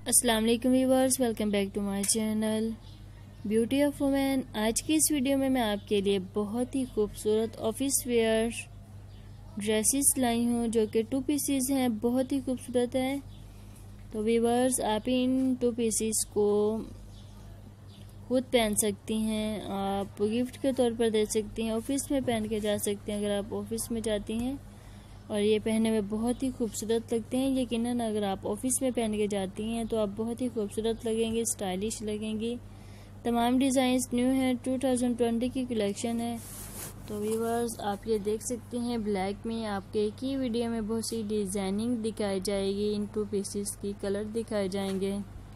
अस्सलाम वालेकुम viewers, welcome back to my channel beauty of women. आज की इस वीडियो में मैं आपके लिए बहुत ही खूबसूरत ऑफिस वेयर ड्रेसेस लाई हूँ जो कि 2 पीसेस हैं, बहुत ही खूबसूरत है। तो व्यूअर्स, आप इन 2 पीसेस को खुद पहन सकती हैं, आप गिफ्ट के तौर पर दे सकती हैं, ऑफिस में पहन के जा सकती हैं अगर आप ऑफिस में जाती हैं। और ये पहनने में बहुत ही खूबसूरत लगते हैं। यकीनन अगर आप ऑफिस में पहन के जाती हैं तो आप बहुत ही खूबसूरत लगेंगी, स्टाइलिश लगेंगी। तमाम डिज़ाइंस न्यू हैं, 2020 की कलेक्शन है। तो व्यूअर्स, आप ये देख सकते हैं ब्लैक में आपके एक ही वीडियो में बहुत सी डिज़ाइनिंग दिखाई जाएगी। इन 2 पीसेस की कलर दिखाए जाएंगे,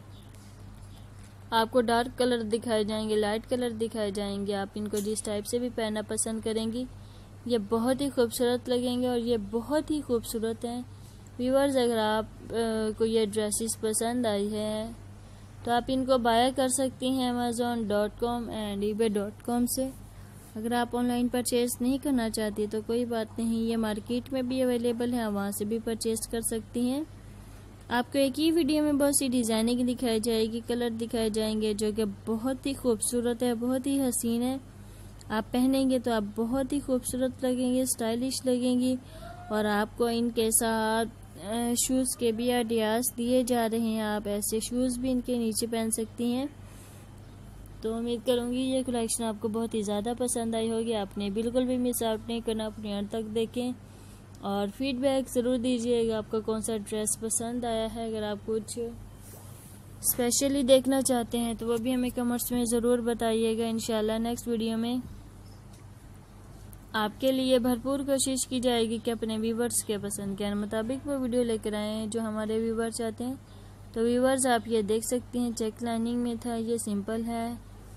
आपको डार्क कलर दिखाए जाएंगे, लाइट कलर दिखाए जाएंगे। आप इनको जिस टाइप से भी पहनना पसंद करेंगी ये बहुत ही खूबसूरत लगेंगे और ये बहुत ही खूबसूरत हैं। व्यूअर्स, अगर आप को ये ड्रेसेस पसंद आई है तो आप इनको बाय कर सकती हैं amazon.com एंड ebay.com से। अगर आप ऑनलाइन परचेज नहीं करना चाहती तो कोई बात नहीं, ये मार्केट में भी अवेलेबल है, वहाँ से भी परचेज कर सकती हैं। आपको एक ही वीडियो में बहुत सी डिज़ाइनिंग दिखाई जाएगी, कलर दिखाए जाएंगे जो कि बहुत ही खूबसूरत है, बहुत ही हसीन है। आप पहनेंगे तो आप बहुत ही खूबसूरत लगेंगे, स्टाइलिश लगेंगी। और आपको इनके साथ शूज़ के भी आइडियाज़ दिए जा रहे हैं, आप ऐसे शूज़ भी इनके नीचे पहन सकती हैं। तो उम्मीद करूँगी ये कलेक्शन आपको बहुत ही ज़्यादा पसंद आई होगी। आपने बिल्कुल भी मिस आउट नहीं करना, अपने अंत तक देखें और फीडबैक ज़रूर दीजिएगा आपको कौन सा ड्रेस पसंद आया है। अगर आप कुछ स्पेशली देखना चाहते हैं तो वो भी हमें कमेंट्स में ज़रूर बताइएगा। इंशाल्लाह नेक्स्ट वीडियो में आपके लिए भरपूर कोशिश की जाएगी कि अपने व्यूवर्स के पसंद के मुताबिक वो वीडियो लेकर आएँ जो हमारे व्यूवर चाहते हैं। तो व्यूवर्स, आप ये देख सकती हैं चेक लाइनिंग में था, ये सिंपल है।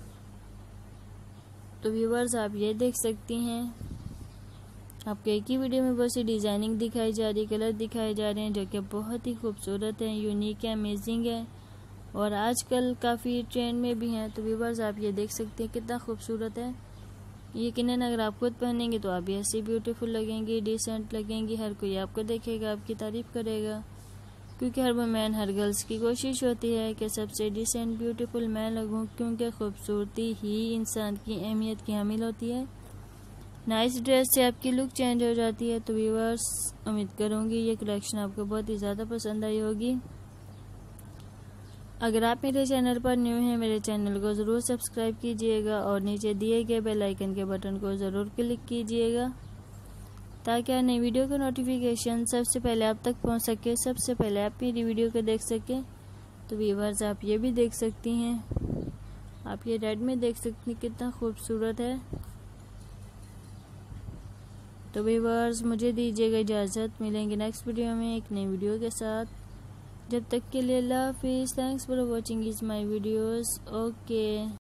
तो व्यूवर्स, आप ये देख सकती हैं आपको एक ही वीडियो में बहुत सी डिज़ाइनिंग दिखाई जा रही है, कलर दिखाए जा रहे हैं जो कि बहुत ही खूबसूरत है, यूनिक है, अमेजिंग है और आजकल काफ़ी ट्रेंड में भी हैं। तो व्यूवर्स, आप ये देख सकते हैं कितना खूबसूरत है। यकीनन अगर आप खुद पहनेंगे तो आप भी ऐसी ब्यूटीफुल लगेंगी, डिसेंट लगेंगी। हर कोई आपको देखेगा, आपकी तारीफ़ करेगा, क्योंकि हर वुमेन, हर गर्ल्स की कोशिश होती है कि सबसे डिसेंट ब्यूटीफुल मैं लगूं, क्योंकि खूबसूरती ही इंसान की अहमियत की हामिल होती है। नाइस ड्रेस से आपकी लुक चेंज हो जाती है। तो व्यूअर्स, उम्मीद करूँगी ये कलेक्शन आपको बहुत ही ज़्यादा पसंद आई होगी। अगर आप मेरे चैनल पर न्यू हैं, मेरे चैनल को ज़रूर सब्सक्राइब कीजिएगा और नीचे दिए गए बेल आइकन के बटन को ज़रूर क्लिक कीजिएगा ताकि नई वीडियो का नोटिफिकेशन सबसे पहले आप तक पहुंच सके, सबसे पहले आप मेरी वीडियो को देख सकें। तो व्यूअर्स, आप ये भी देख सकती हैं, आप ये रेड में देख सकती हैं कितना खूबसूरत है। तो व्यूअर्स, मुझे दीजिएगा इजाज़त, मिलेंगे नेक्स्ट वीडियो में एक नई वीडियो के साथ। जब तक के लिए अल्लाह हाफिज़। Thanks for watching is my videos. Okay.